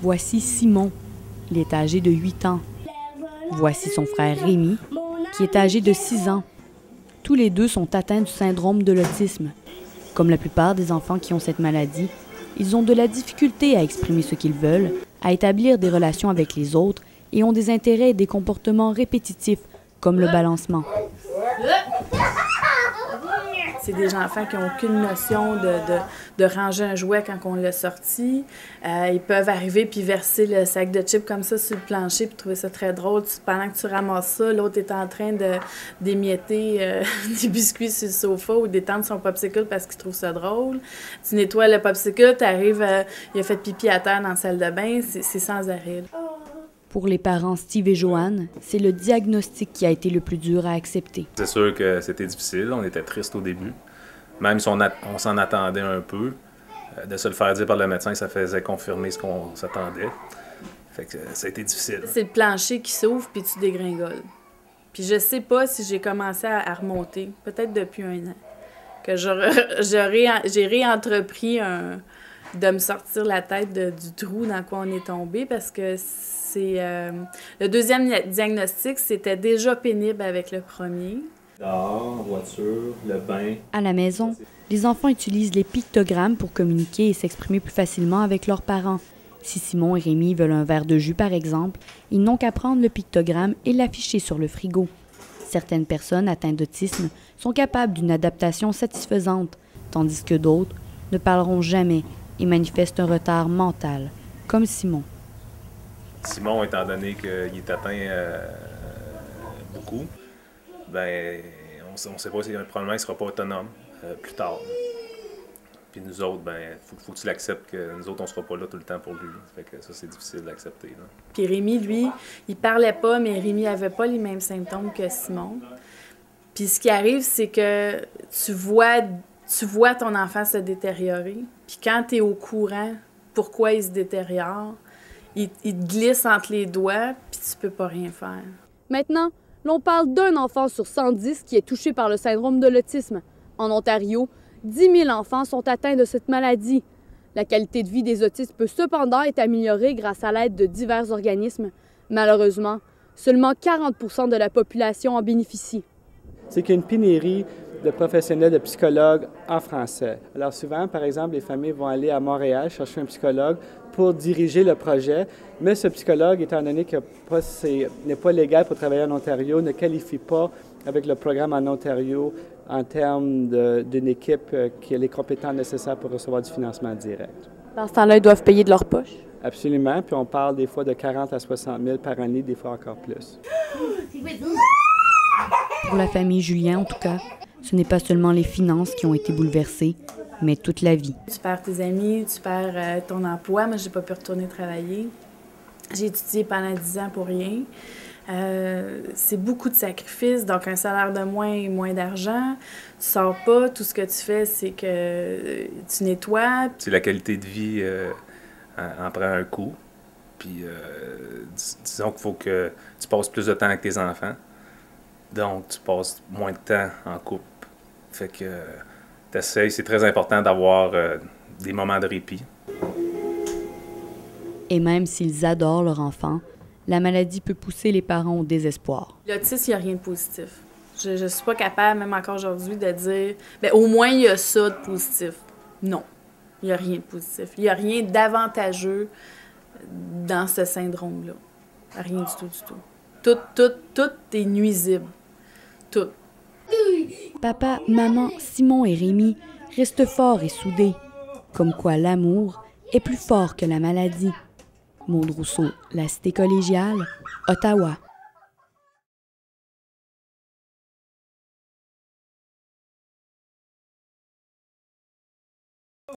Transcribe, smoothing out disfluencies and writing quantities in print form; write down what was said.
Voici Simon, il est âgé de 8 ans. Voici son frère Rémi, qui est âgé de 6 ans. Tous les deux sont atteints du syndrome de l'autisme. Comme la plupart des enfants qui ont cette maladie, ils ont de la difficulté à exprimer ce qu'ils veulent, à établir des relations avec les autres et ont des intérêts et des comportements répétitifs, comme le balancement. C'est des enfants qui n'ont aucune notion de ranger un jouet quand on l'a sorti. Ils peuvent arriver puis verser le sac de chips comme ça sur le plancher puis trouver ça très drôle. Pendant que tu ramasses ça, l'autre est en train d'émietter des biscuits sur le sofa ou d'étendre son popsicle parce qu'il trouve ça drôle. Tu nettoies le popsicle, tu arrives, il a fait pipi à terre dans la salle de bain, c'est sans arrêt. Pour les parents Steve et Joanne, c'est le diagnostic qui a été le plus dur à accepter. C'est sûr que c'était difficile, on était triste au début. Même si on s'en attendait un peu, de se le faire dire par le médecin, ça faisait confirmer ce qu'on s'attendait. Fait que ça a été difficile. C'est le plancher qui s'ouvre puis tu dégringoles. Puis je sais pas si j'ai commencé à remonter, peut-être depuis 1 an, que j'ai réentrepris de me sortir la tête du trou dans quoi on est tombé parce que le deuxième diagnostic, c'était déjà pénible avec le premier. Dehors, en voiture, le bain. À la maison, les enfants utilisent les pictogrammes pour communiquer et s'exprimer plus facilement avec leurs parents. Si Simon et Rémi veulent un verre de jus, par exemple, ils n'ont qu'à prendre le pictogramme et l'afficher sur le frigo. Certaines personnes atteintes d'autisme sont capables d'une adaptation satisfaisante, tandis que d'autres ne parleront jamais et manifestent un retard mental, comme Simon. Simon, étant donné qu'il est atteint beaucoup, ben, on ne sait pas si probablement il ne sera pas autonome plus tard. Puis nous autres, ben, faut que tu l'acceptes que nous autres, on ne sera pas là tout le temps pour lui. Fait que ça, c'est difficile d'accepter. Puis Rémi, lui, il parlait pas, mais Rémi n'avait pas les mêmes symptômes que Simon. Puis ce qui arrive, c'est que tu vois ton enfant se détériorer. Puis quand tu es au courant pourquoi il se détériore, il te glisse entre les doigts, puis tu peux pas rien faire. Maintenant, l'on parle d'un enfant sur 110 qui est touché par le syndrome de l'autisme. En Ontario, 10 000 enfants sont atteints de cette maladie. La qualité de vie des autistes peut cependant être améliorée grâce à l'aide de divers organismes. Malheureusement, seulement 40 % de la population en bénéficie. C'est qu'il y a une pénurie de professionnels, de psychologues en français. Alors souvent, par exemple, les familles vont aller à Montréal chercher un psychologue pour diriger le projet, mais ce psychologue, étant donné qu'il n'est pas légal pour travailler en Ontario, ne qualifie pas avec le programme en Ontario en termes d'une équipe qui a les compétences nécessaires pour recevoir du financement direct. Dans ce temps-là, ils doivent payer de leur poche? Absolument, puis on parle des fois de 40 à 60 000 par année, des fois encore plus. Pour la famille Julien, en tout cas, ce n'est pas seulement les finances qui ont été bouleversées, mais toute la vie. Tu perds tes amis, tu perds ton emploi. Moi, j'ai pas pu retourner travailler. J'ai étudié pendant 10 ans pour rien. C'est beaucoup de sacrifices, donc un salaire de moins et moins d'argent. Tu sors pas, tout ce que tu fais, c'est que tu nettoies. La qualité de vie en prend un coup. Puis disons qu'il faut que tu passes plus de temps avec tes enfants. Donc, tu passes moins de temps en couple. Fait que t'essayes, c'est très important d'avoir des moments de répit. Et même s'ils adorent leur enfant, la maladie peut pousser les parents au désespoir. L'autisme, il n'y a rien de positif. Je ne suis pas capable, même encore aujourd'hui, de dire bien, au moins il y a ça de positif. Non, il n'y a rien de positif. Il n'y a rien d'avantageux dans ce syndrome-là. Rien du tout, du tout. Tout est nuisible. Tout. Papa, maman, Simon et Rémi restent forts et soudés. Comme quoi l'amour est plus fort que la maladie. Maude Rousseau, La Cité collégiale, Ottawa.